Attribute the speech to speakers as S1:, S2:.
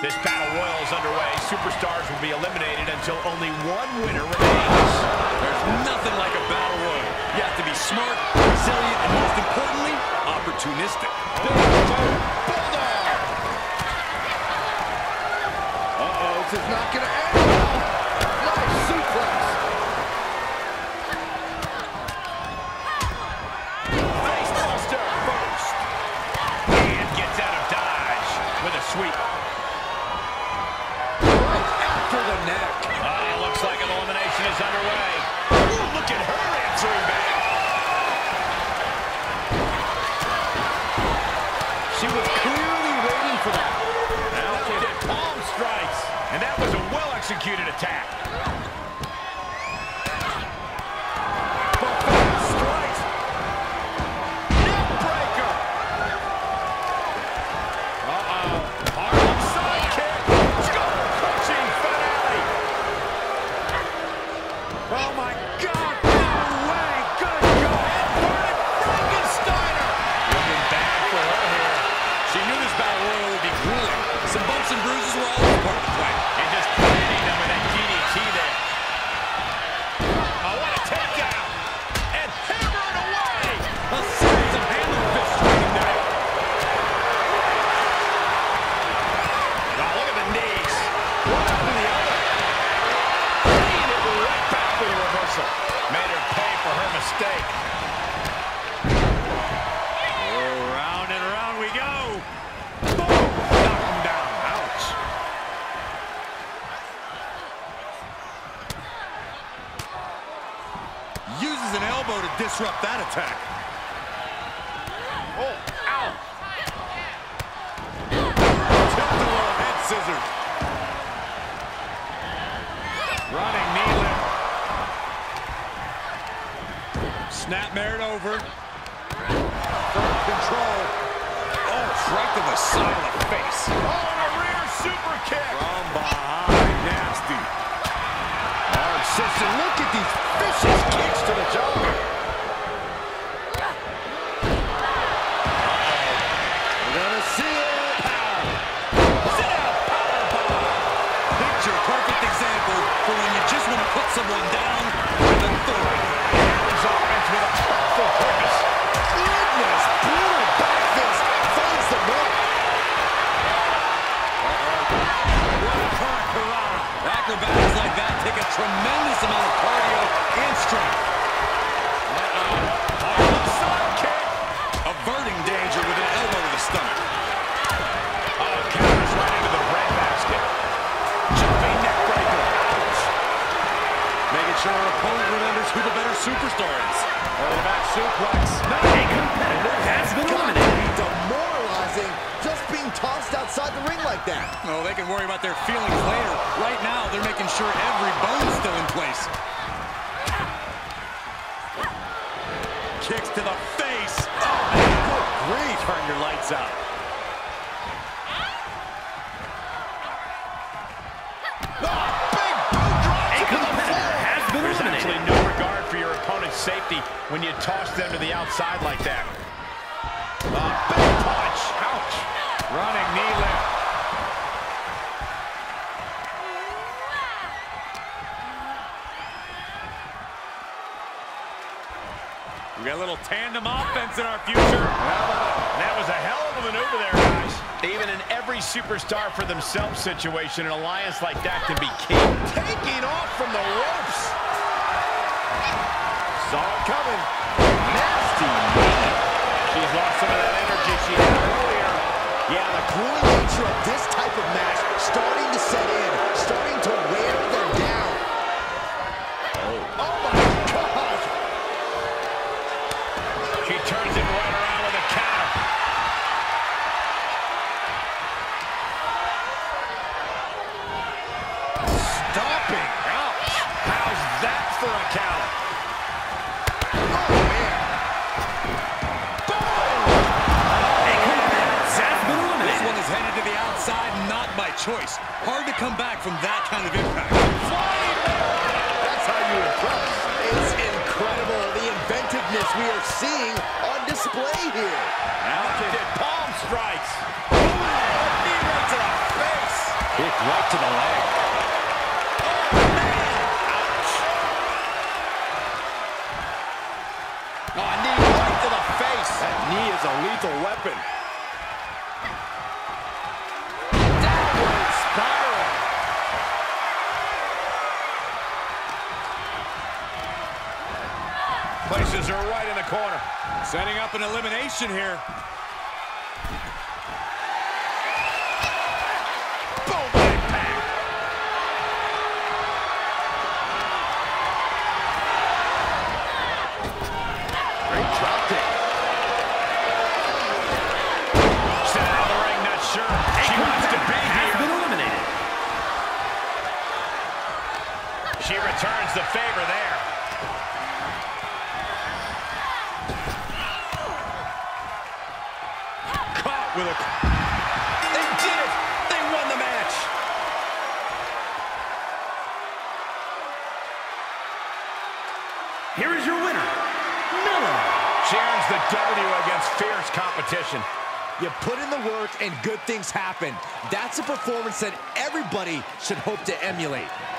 S1: This battle royal is underway. Superstars will be eliminated until only one winner remains.
S2: There's nothing like a battle royal. You have to be smart, resilient, and most importantly, opportunistic.
S3: Uh-oh, this is not going to end. Nice suplex.
S1: Facebuster first. And gets out of dodge with a sweep.
S3: Right after the neck.
S1: Looks like an elimination is underway. Ooh, look at her answering back.
S3: She was clearly waiting for that.
S1: Now did palm strikes. And that was a well-executed attack.
S3: Buffet strikes.
S1: Neck breaker. Harlem sidekick. Skull-crushing finale.
S3: Oh, my God. No way. Good God.
S1: Inverted Frankensteiner.
S2: Looking bad for her here. She knew this battle royal would be grueling. Some bumps and bruises were always part of the plan.
S1: And just planting them with that DDT there. Oh, what a takedown. And hammer it away.
S2: A series of hammer fists striking there.
S1: Oh, look at the knees. One after the other. Bringing it right back for the reversal. Made her pay for her mistake. Oh, round and round we go. Boom. Knock him down. Ouch.
S2: Uses an elbow to disrupt that attack.
S1: Oh, ow.
S2: Tilt-a-whirl head scissors.
S1: Running knee lift.
S2: Snapmare it over. Firm control. Oh, right to the side of the face.
S1: Oh, and a rear super kick.
S2: From behind, nasty.
S3: Arm system. Look at these vicious kicks to the jaw. We're going to see it.
S1: Sit out, powerbomb.
S2: Picture perfect example for when you just want to put someone down with authority.
S1: His offense with a powerful purpose.
S3: Goodness, brutal back fist finds the mark.
S2: What a current piranha. Acrobatics like that take a tremendous amount of cardio and strength.
S1: Harlem sidekick.
S2: Averting danger with an elbow to the stomach.
S1: Oh, counters right into the breadbasket. Jumping neck breaker. Ouch.
S2: Making sure our opponent remembers who the better superstar is.
S1: Early back suplex.
S4: A competitor has been
S3: Gotta
S4: eliminated.
S3: be demoralizing just being tossed outside the ring like that.
S2: Oh, they can worry about their feelings later. Right now, they're making sure every bone's still in place. Kicks to the face. Oh, man, good grief. Turn your lights out.
S1: Big boot drop
S4: A
S1: to the
S4: competitor
S1: floor.
S4: has been
S1: There's
S4: eliminated.
S1: actually no regard for your opponent's safety when you toss them to the outside like that. Big punch. Ouch. Running knee lift. We got a little tandem offense in our future. That was a hell of a maneuver there, guys. Even in every superstar for themselves situation, an alliance like that can be key. Taking off from the ropes. Saw it coming. Nasty knee. She's lost some of that energy she had earlier.
S3: Yeah, the grueling nature of this type of match starting to set in, starting to wear them down. Oh my gosh!
S1: She turns it right around with a counter. Stomping. Ouch. How's that for a counter?
S3: Oh man!
S4: A competitor has been
S2: This
S4: eliminated.
S2: one is headed to the outside, not by choice. Hard to come back from that kind of impact.
S3: That's how you impress. It's incredible the inventiveness we are seeing on display here.
S1: Now did palm strikes. Knee right to the face.
S2: to the leg.
S3: Oh, a knee right to the face.
S2: That knee is a lethal weapon.
S3: Downward spiral.
S1: Places her right in the corner.
S2: Setting up an elimination here.
S1: Boom, impact.
S3: Great drop kick.
S1: Sent out of the ring, not sure she wants to be
S4: Has
S1: here.
S4: been eliminated.
S1: She returns the favor there. Caught with a... They did it! They won the match!
S4: Here is your winner, Miller.
S1: She earns the W against fierce competition.
S3: You put in the work and good things happen. That's a performance that everybody should hope to emulate.